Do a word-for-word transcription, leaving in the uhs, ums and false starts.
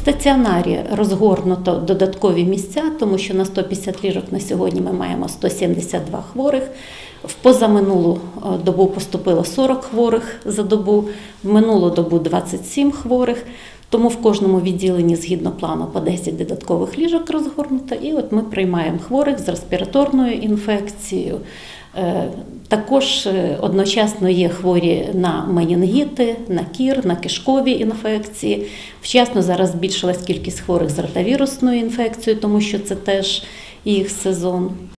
стаціонарі розгорнуто додаткові місця, тому що на сто п'ятдесят ліжок на сьогодні ми маємо сто сімдесят два хворих. В позаминулу добу поступило сорок хворих за добу, в минулу добу двадцять сім хворих. Тому в кожному відділенні згідно плану по десять додаткових ліжок розгорнуто. І от ми приймаємо хворих з респіраторною інфекцією. Також одночасно є хворі на менінгіти, на кір, на кишкові інфекції. Вчасно зараз збільшилась кількість хворих з ротавірусною інфекцією, тому що це теж їх сезон.